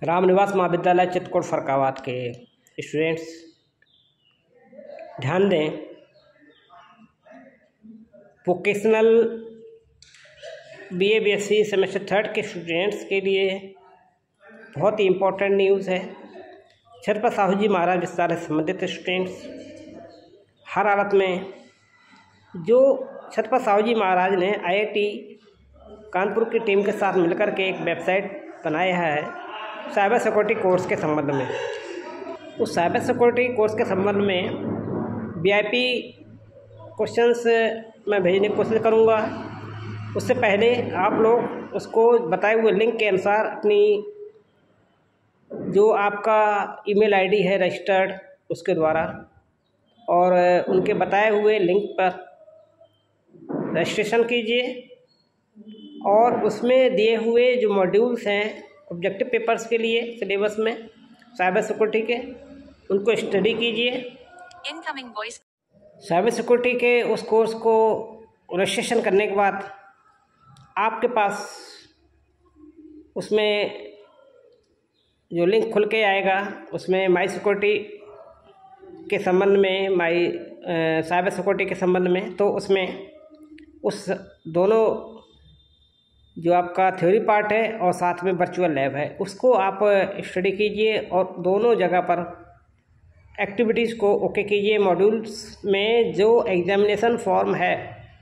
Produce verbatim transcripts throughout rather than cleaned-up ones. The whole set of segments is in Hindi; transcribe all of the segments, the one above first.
रामनिवास महाविद्यालय चित्रकूट फरक्काबाद के स्टूडेंट्स ध्यान दें। Vocational BA BSc semester third के स्टूडेंट्स के लिए बहुत ही इम्पोर्टेंट न्यूज़ है। छत्रपति साहू जी महाराज विद्यालय से संबंधित स्टूडेंट्स हर हालत में जो छत्रपति साहू जी महाराज ने आईआईटी कानपुर की टीम के साथ मिलकर के एक वेबसाइट बनाया है साइबर सिक्योरिटी कोर्स के संबंध में। उस साइबर सिक्योरिटी कोर्स के संबंध में वीआईपी क्वेश्चंस मैं भेजने की कोशिश करूँगा। उससे पहले आप लोग उसको बताए हुए लिंक के अनुसार अपनी जो आपका ईमेल आईडी है रजिस्टर्ड उसके द्वारा और उनके बताए हुए लिंक पर रजिस्ट्रेशन कीजिए और उसमें दिए हुए जो मॉड्यूल्स हैं ऑब्जेक्टिव पेपर्स के लिए सिलेबस में साइबर सिक्योरिटी के उनको स्टडी कीजिए। इनकमिंग वॉइस साइबर सिक्योरिटी के उस कोर्स को रजिस्ट्रेशन करने के बाद आपके पास उसमें जो लिंक खुल के आएगा उसमें माई सिक्योरिटी के संबंध में माई साइबर सिक्योरिटी के संबंध में तो उसमें उस दोनों जो आपका थ्योरी पार्ट है और साथ में वर्चुअल लैब है उसको आप स्टडी कीजिए और दोनों जगह पर एक्टिविटीज़ को ओके कीजिए। मॉड्यूल्स में जो एग्जामिनेशन फॉर्म है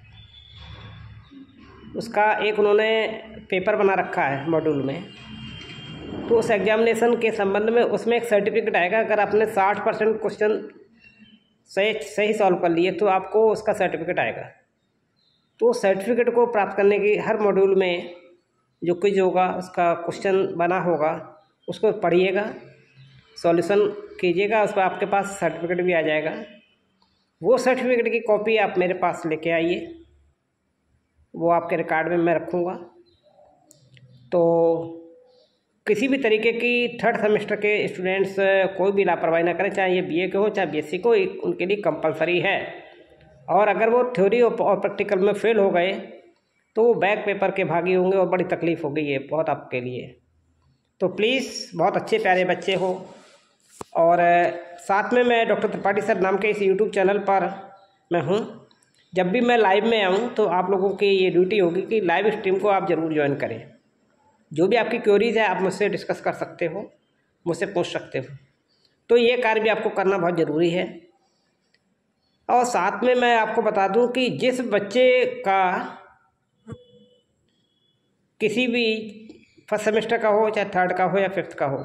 उसका एक उन्होंने पेपर बना रखा है मॉड्यूल में, तो उस एग्जामिनेशन के संबंध में उसमें एक सर्टिफिकेट आएगा। अगर आपने साठ परसेंट क्वेश्चन सही सही सॉल्व कर लिए तो आपको उसका सर्टिफिकेट आएगा। तो सर्टिफिकेट को प्राप्त करने की हर मॉड्यूल में जो क्विज होगा उसका क्वेश्चन बना होगा उसको पढ़िएगा, सॉल्यूशन कीजिएगा, उस पर आपके पास सर्टिफिकेट भी आ जाएगा। वो सर्टिफिकेट की कॉपी आप मेरे पास लेके आइए, वो आपके रिकॉर्ड में मैं रखूँगा। तो किसी भी तरीके की थर्ड सेमेस्टर के स्टूडेंट्स कोई भी लापरवाही ना करें, चाहे ये बीए के हो चाहे बीएससी को, उनके लिए कंपलसरी है। और अगर वो थ्योरी और प्रैक्टिकल में फेल हो गए तो वो बैक पेपर के भागी होंगे और बड़ी तकलीफ़ होगी ये बहुत आपके लिए। तो प्लीज़ बहुत अच्छे प्यारे बच्चे हो। और साथ में मैं डॉक्टर त्रिपाठी सर नाम के इस यूट्यूब चैनल पर मैं हूँ। जब भी मैं लाइव में आऊँ तो आप लोगों की ये ड्यूटी होगी कि लाइव स्ट्रीम को आप ज़रूर ज्वाइन करें। जो भी आपकी क्वेरीज़ है आप मुझसे डिस्कस कर सकते हो, मुझसे पूछ सकते हो। तो ये कार्य भी आपको करना बहुत ज़रूरी है। और साथ में मैं आपको बता दूं कि जिस बच्चे का किसी भी फर्स्ट सेमेस्टर का हो चाहे थर्ड का हो या फिफ्थ का हो,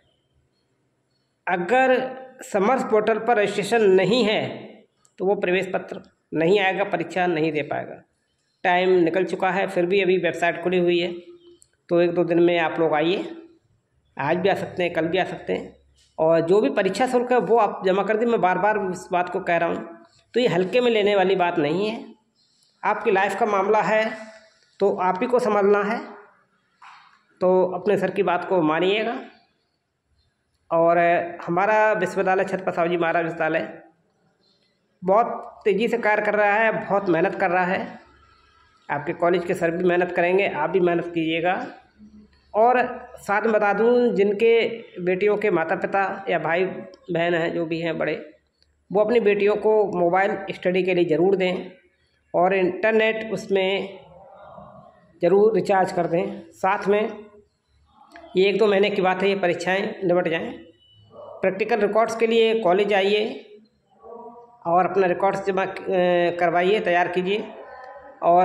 अगर समर्थ पोर्टल पर रजिस्ट्रेशन नहीं है तो वो प्रवेश पत्र नहीं आएगा, परीक्षा नहीं दे पाएगा। टाइम निकल चुका है, फिर भी अभी वेबसाइट खुली हुई है, तो एक दो दिन में आप लोग आइए। आज भी आ सकते हैं, कल भी आ सकते हैं। और जो भी परीक्षा शुल्क है वो आप जमा कर दीजिए। मैं बार बार इस बात को कह रहा हूँ, तो ये हल्के में लेने वाली बात नहीं है। आपकी लाइफ का मामला है तो आप ही को समझना है, तो अपने सर की बात को मानिएगा। और हमारा विश्वविद्यालय छत्रपति साहू जी महाराज विद्यालय बहुत तेज़ी से कार्य कर रहा है, बहुत मेहनत कर रहा है। आपके कॉलेज के सर भी मेहनत करेंगे, आप भी मेहनत कीजिएगा। और साथ में बता दूं, जिनके बेटियों के माता पिता या भाई बहन हैं जो भी हैं बड़े, वो अपनी बेटियों को मोबाइल स्टडी के लिए ज़रूर दें और इंटरनेट उसमें ज़रूर रिचार्ज कर दें। साथ में ये एक दो महीने की बात है, ये परीक्षाएं निपट जाएं। प्रैक्टिकल रिकॉर्ड्स के लिए कॉलेज आइए और अपना रिकॉर्ड्स जमा करवाइए, तैयार कीजिए और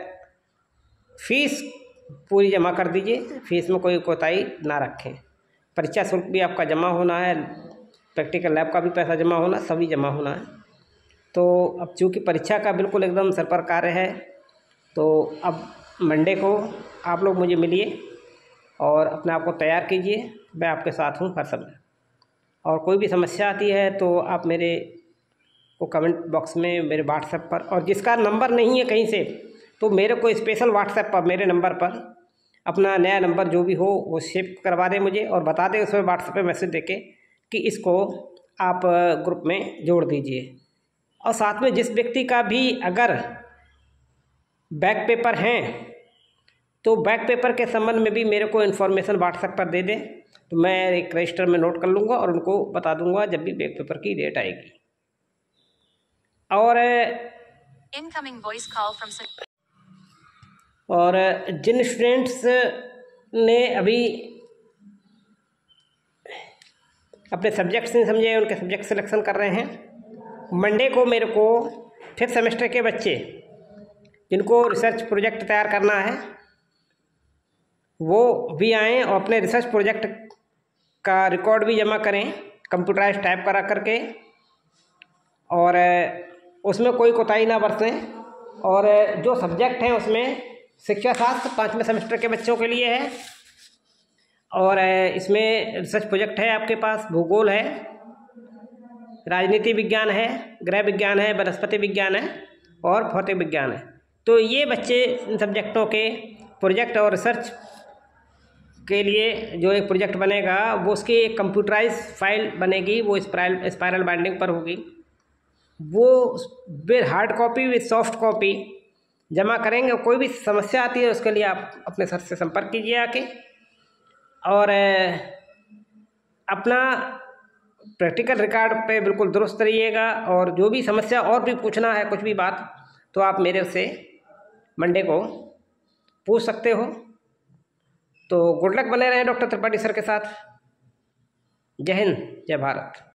फीस पूरी जमा कर दीजिए। फीस में कोई कोताही ना रखें। परीक्षा शुल्क भी आपका जमा होना है, प्रैक्टिकल लैब का भी पैसा जमा होना, सभी जमा होना है। तो अब चूँकि परीक्षा का बिल्कुल एकदम सर पर कार्य है, तो अब मंडे को आप लोग मुझे मिलिए और अपने आप को तैयार कीजिए। मैं आपके साथ हूँ हर समय। और कोई भी समस्या आती है तो आप मेरे को कमेंट बॉक्स में मेरे व्हाट्सएप पर, और जिसका नंबर नहीं है कहीं से, तो मेरे को स्पेशल व्हाट्सएप पर मेरे नंबर पर अपना नया नंबर जो भी हो वो सेव करवा दें मुझे और बता दें उसमें व्हाट्सएप पे मैसेज देके कि इसको आप ग्रुप में जोड़ दीजिए। और साथ में जिस व्यक्ति का भी अगर बैक पेपर हैं तो बैक पेपर के संबंध में भी मेरे को इन्फॉर्मेशन व्हाट्सएप पर दे दें, तो मैं एक रजिस्टर में नोट कर लूँगा और उनको बता दूँगा जब भी बैक पेपर की डेट आएगी। और Incoming voice call from Sa- और जिन स्टूडेंट्स ने अभी अपने सब्जेक्ट्स नहीं समझे, उनके सब्जेक्ट सिलेक्शन कर रहे हैं, मंडे को मेरे को फिफ्थ सेमेस्टर के बच्चे जिनको रिसर्च प्रोजेक्ट तैयार करना है वो भी आएँ और अपने रिसर्च प्रोजेक्ट का रिकॉर्ड भी जमा करें कंप्यूटराइज टाइप करा करके, और उसमें कोई कोताही ना बरतें। और जो सब्जेक्ट हैं उसमें शिक्षा शास्त्र पाँचवें सेमेस्टर के बच्चों के लिए है, और इसमें रिसर्च प्रोजेक्ट है आपके पास, भूगोल है, राजनीति विज्ञान है, गृह विज्ञान है, वनस्पति विज्ञान है और भौतिक विज्ञान है। तो ये बच्चे इन सब्जेक्टों के प्रोजेक्ट और रिसर्च के लिए जो एक प्रोजेक्ट बनेगा वो उसकी एक कंप्यूटराइज फाइल बनेगी, वो स्पाइरल स्पाइरल बाइंडिंग पर होगी, वो with hard copy with soft copy जमा करेंगे। कोई भी समस्या आती है उसके लिए आप अपने सर से संपर्क कीजिए आके, और अपना प्रैक्टिकल रिकॉर्ड पे बिल्कुल दुरुस्त रहिएगा। और जो भी समस्या और भी पूछना है कुछ भी बात, तो आप मेरे से मंडे को पूछ सकते हो। तो गुड लक बने रहें डॉक्टर त्रिपाठी सर के साथ। जय हिंद, जय भारत।